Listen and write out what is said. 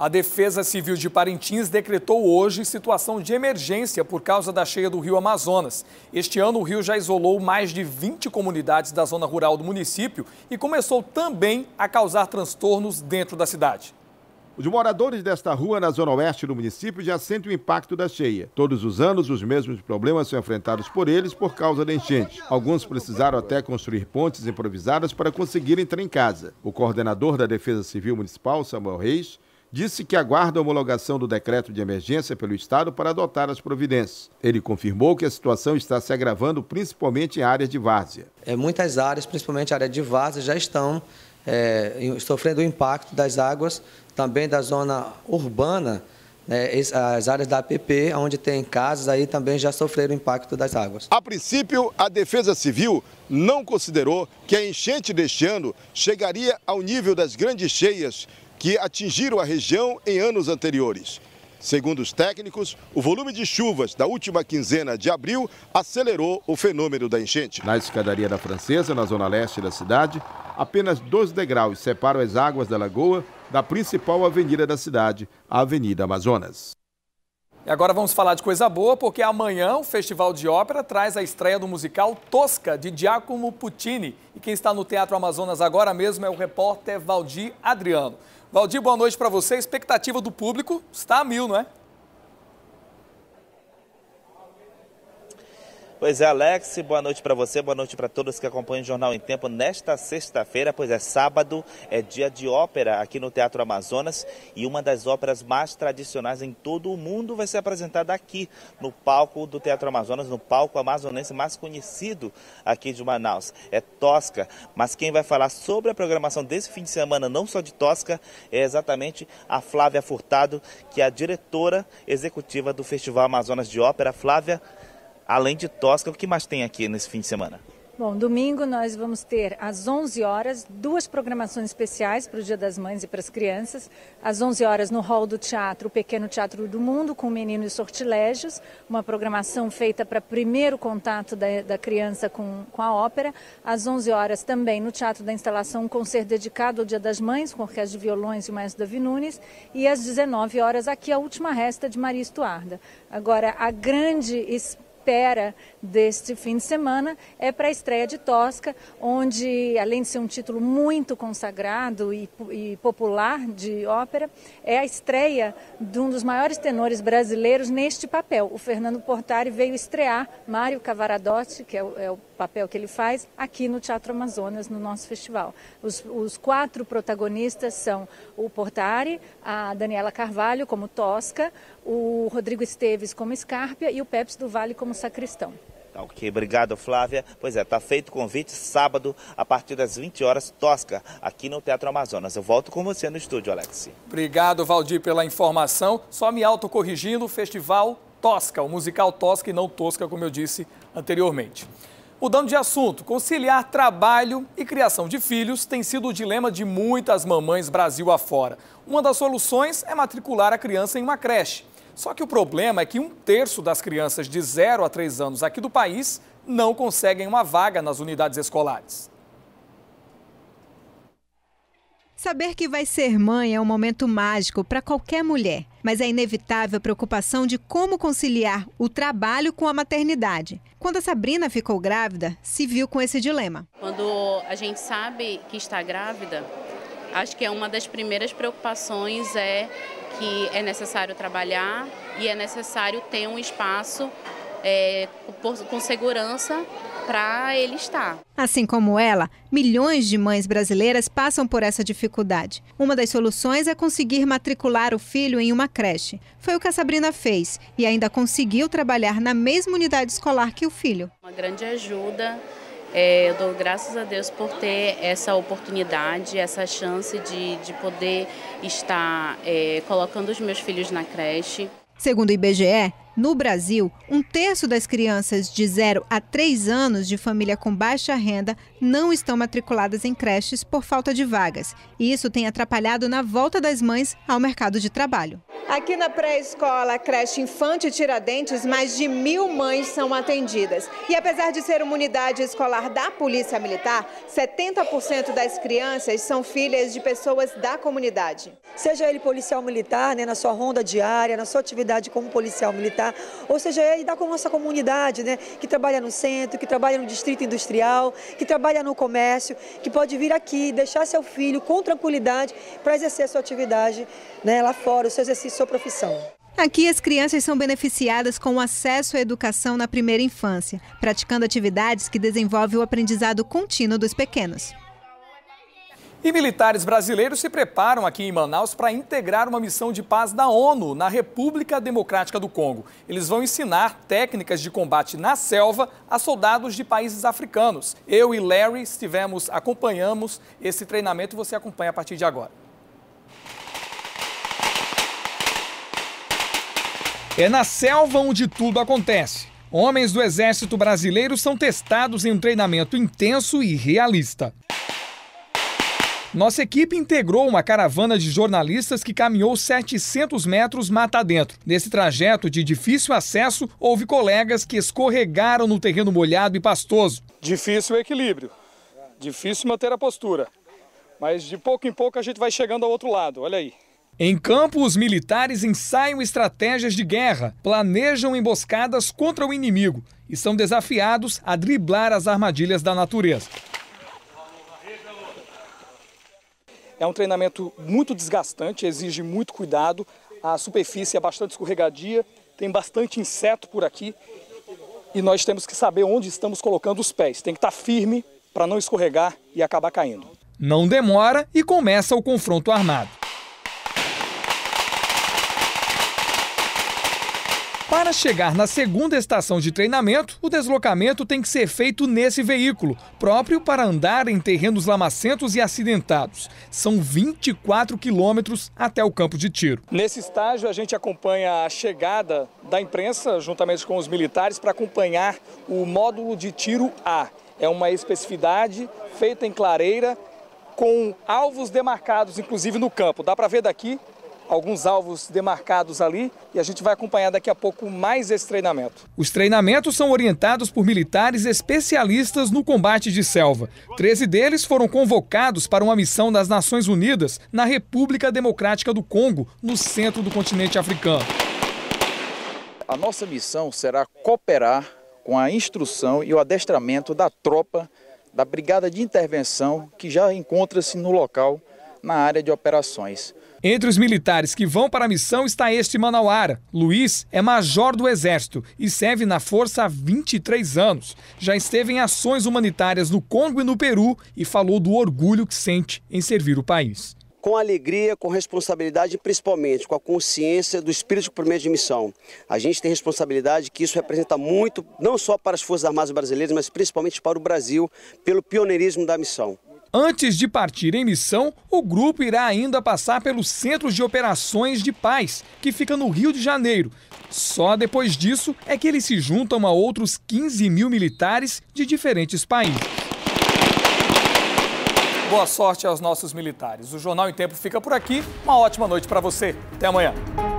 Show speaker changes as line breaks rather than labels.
A Defesa Civil de Parintins decretou hoje situação de emergência por causa da cheia do rio Amazonas. Este ano, o rio já isolou mais de 20 comunidades da zona rural do município e começou também a causar transtornos dentro da cidade.
Os moradores desta rua na zona oeste do município já sentem o impacto da cheia. Todos os anos, os mesmos problemas são enfrentados por eles por causa da enchente. Alguns precisaram até construir pontes improvisadas para conseguir entrar em casa. O coordenador da Defesa Civil Municipal, Samuel Reis, disse que aguarda a homologação do decreto de emergência pelo Estado para adotar as providências. Ele confirmou que a situação está se agravando principalmente em áreas de várzea.
Muitas áreas, principalmente a área de várzea, já estão sofrendo o impacto das águas, também da zona urbana, as áreas da APP, onde tem casas, aí também já sofreram o impacto das águas.
A princípio, a Defesa Civil não considerou que a enchente deste ano chegaria ao nível das grandes cheias que atingiram a região em anos anteriores. Segundo os técnicos, o volume de chuvas da última quinzena de abril acelerou o fenômeno da enchente. Na escadaria da Francesa, na zona leste da cidade, apenas 2 degraus separam as águas da lagoa da principal avenida da cidade, a Avenida Amazonas.
E agora vamos falar de coisa boa, porque amanhã o Festival de Ópera traz a estreia do musical Tosca, de Giacomo Puccini. E quem está no Teatro Amazonas agora mesmo é o repórter Valdir Adriano. Valdir, boa noite para você. A expectativa do público está a 1000, não é?
Pois é, Alex, boa noite para você, boa noite para todos que acompanham o Jornal em Tempo. Nesta sexta-feira, pois é sábado, é dia de ópera aqui no Teatro Amazonas e uma das óperas mais tradicionais em todo o mundo vai ser apresentada aqui no palco do Teatro Amazonas, no palco amazonense mais conhecido aqui de Manaus. É Tosca, mas quem vai falar sobre a programação desse fim de semana, não só de Tosca, é exatamente a Flávia Furtado, que é a diretora executiva do Festival Amazonas de Ópera. Flávia, além de Tosca, o que mais tem aqui nesse fim de semana?
Bom, domingo nós vamos ter às 11 horas 2 programações especiais para o Dia das Mães e para as crianças. Às 11 horas no hall do teatro, o Pequeno Teatro do Mundo, com o Menino e Sortilégios, uma programação feita para primeiro contato da criança com a ópera. Às 11 horas também no Teatro da Instalação, um concerto dedicado ao Dia das Mães, com orquestra de violões e o maestro Davi Nunes. E às 19 horas aqui a Última Resta de Maria Estuarda. Agora, a grande espera deste fim de semana é para a estreia de Tosca, onde, além de ser um título muito consagrado e popular de ópera, é a estreia de um dos maiores tenores brasileiros neste papel. O Fernando Portari veio estrear Mário Cavaradossi, que é o papel que ele faz, aqui no Teatro Amazonas, no nosso festival. Os 4 protagonistas são o Portari, a Daniela Carvalho como Tosca, o Rodrigo Esteves como Escárpia e o Pepsi do Vale como Sacristão.
Ok, obrigado, Flávia. Pois é, está feito o convite, sábado, a partir das 20 horas, Tosca, aqui no Teatro Amazonas. Eu volto com você no estúdio, Alex.
Obrigado, Valdir, pela informação. Só me autocorrigindo, o Festival Tosca, o musical Tosca e não Tosca, como eu disse anteriormente. Mudando de assunto, conciliar trabalho e criação de filhos tem sido o dilema de muitas mamães Brasil afora. Uma das soluções é matricular a criança em uma creche. Só que o problema é que 1/3 das crianças de 0 a 3 anos aqui do país não conseguem uma vaga nas unidades escolares.
Saber que vai ser mãe é um momento mágico para qualquer mulher, mas é inevitável a preocupação de como conciliar o trabalho com a maternidade. Quando a Sabrina ficou grávida, se viu com esse dilema.
Quando a gente sabe que está grávida, acho que uma das primeiras preocupações é que é necessário trabalhar e é necessário ter um espaço com segurança para ele estar.
Assim como ela, milhões de mães brasileiras passam por essa dificuldade. Uma das soluções é conseguir matricular o filho em uma creche. Foi o que a Sabrina fez e ainda conseguiu trabalhar na mesma unidade escolar que o filho.
Uma grande ajuda. Eu dou graças a Deus por ter essa oportunidade, essa chance de poder estar colocando os meus filhos na creche.
Segundo o IBGE, no Brasil, 1/3 das crianças de 0 a 3 anos de família com baixa renda não estão matriculadas em creches por falta de vagas. E isso tem atrapalhado na volta das mães ao mercado de trabalho.
Aqui na pré-escola creche Infante Tiradentes, mais de 1000 mães são atendidas. E apesar de ser uma unidade escolar da Polícia Militar, 70% das crianças são filhas de pessoas da comunidade.
Seja ele policial militar, né, na sua ronda diária, na sua atividade como policial militar, ou seja ele da nossa comunidade, né, que trabalha no centro, que trabalha no distrito industrial, que trabalha no comércio, que pode vir aqui, deixar seu filho com tranquilidade para exercer a sua atividade, né, lá fora, o seu exercício, sua profissão.
Aqui as crianças são beneficiadas com o acesso à educação na primeira infância, praticando atividades que desenvolvem o aprendizado contínuo dos pequenos.
E militares brasileiros se preparam aqui em Manaus para integrar uma missão de paz da ONU na República Democrática do Congo. Eles vão ensinar técnicas de combate na selva a soldados de países africanos. Eu e Larry acompanhamos esse treinamento e você acompanha a partir de agora. É na selva onde tudo acontece. Homens do Exército Brasileiro são testados em um treinamento intenso e realista. Nossa equipe integrou uma caravana de jornalistas que caminhou 700 metros mata adentro. Nesse trajeto de difícil acesso, houve colegas que escorregaram no terreno molhado e pastoso.
Difícil o equilíbrio, difícil manter a postura, mas de pouco em pouco a gente vai chegando ao outro lado, olha aí.
Em campo, os militares ensaiam estratégias de guerra, planejam emboscadas contra o inimigo e são desafiados a driblar as armadilhas da natureza.
É um treinamento muito desgastante, exige muito cuidado, a superfície é bastante escorregadia, tem bastante inseto por aqui e nós temos que saber onde estamos colocando os pés. Tem que estar firme para não escorregar e acabar caindo.
Não demora e começa o confronto armado. Para chegar na segunda estação de treinamento, o deslocamento tem que ser feito nesse veículo, próprio para andar em terrenos lamacentos e acidentados. São 24 quilômetros até o campo de tiro.
Nesse estágio, a gente acompanha a chegada da imprensa, juntamente com os militares, para acompanhar o módulo de tiro A. É uma especificidade feita em clareira, com alvos demarcados, inclusive no campo. Dá para ver daqui alguns alvos demarcados ali e a gente vai acompanhar daqui a pouco mais esse treinamento.
Os treinamentos são orientados por militares especialistas no combate de selva. 13 deles foram convocados para uma missão das Nações Unidas na República Democrática do Congo, no centro do continente africano.
A nossa missão será cooperar com a instrução e o adestramento da tropa da Brigada de Intervenção que já encontra-se no local na área de operações.
Entre os militares que vão para a missão está este manauara. Luiz é major do Exército e serve na Força há 23 anos. Já esteve em ações humanitárias no Congo e no Peru e falou do orgulho que sente em servir o país.
Com alegria, com responsabilidade e principalmente com a consciência do espírito de cumprimento de missão. A gente tem responsabilidade que isso representa muito, não só para as Forças Armadas Brasileiras, mas principalmente para o Brasil, pelo pioneirismo da missão.
Antes de partir em missão, o grupo irá ainda passar pelos Centros de Operações de Paz, que fica no Rio de Janeiro. Só depois disso é que eles se juntam a outros 15 mil militares de diferentes países. Boa sorte aos nossos militares. O Jornal em Tempo fica por aqui. Uma ótima noite para você. Até amanhã.